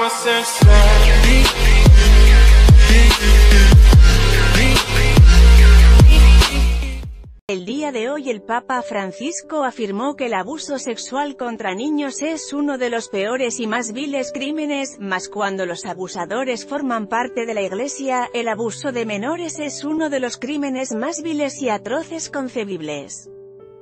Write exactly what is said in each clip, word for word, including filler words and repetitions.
El día de hoy el Papa Francisco afirmó que el abuso sexual contra niños es uno de los peores y más viles crímenes, mas cuando los abusadores forman parte de la Iglesia, el abuso de menores es uno de los crímenes más viles y atroces concebibles.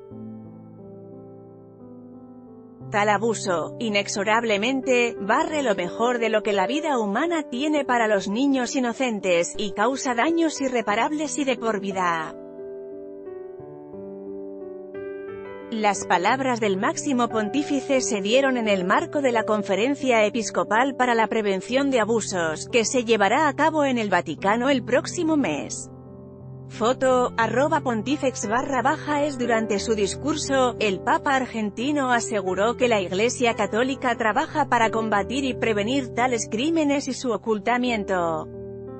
Tal abuso, inexorablemente, barre lo mejor de lo que la vida humana tiene para los niños inocentes, y causa daños irreparables y de por vida. Las palabras del máximo pontífice se dieron en el marco de la Conferencia Episcopal para la Prevención de Abusos, que se llevará a cabo en el Vaticano el próximo mes. Foto, arroba pontifex barra baja es. Durante su discurso, el Papa argentino aseguró que la Iglesia Católica trabaja para combatir y prevenir tales crímenes y su ocultamiento.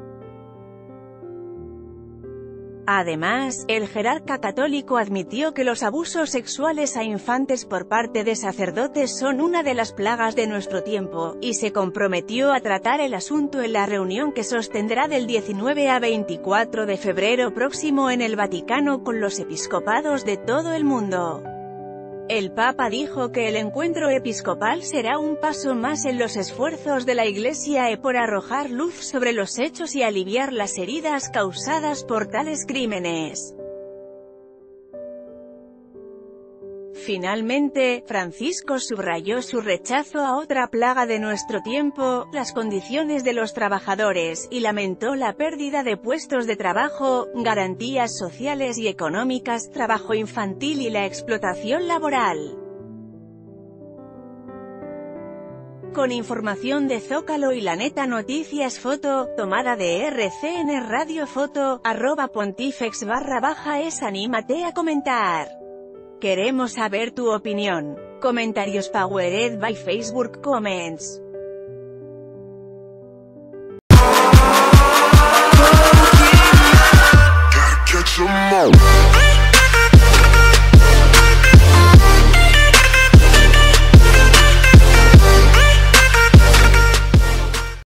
Además, el jerarca católico admitió que los abusos sexuales a infantes por parte de sacerdotes son una de las plagas de nuestro tiempo, y se comprometió a tratar el asunto en la reunión que sostendrá del diecinueve a veinticuatro de febrero próximo en el Vaticano con los episcopados de todo el mundo. El Papa dijo que el encuentro episcopal será un paso más en los esfuerzos de la Iglesia e por arrojar luz sobre los hechos y aliviar las heridas causadas por tales crímenes. Finalmente, Francisco subrayó su rechazo a otra plaga de nuestro tiempo, las condiciones de los trabajadores, y lamentó la pérdida de puestos de trabajo, garantías sociales y económicas, trabajo infantil y la explotación laboral. Con información de Zócalo y La Neta Noticias. Foto, tomada de R C N Radio. Foto, arroba pontifex barra baja es. Anímate a comentar. Queremos saber tu opinión. Comentarios powered by Facebook Comments. Gotta catch 'em all.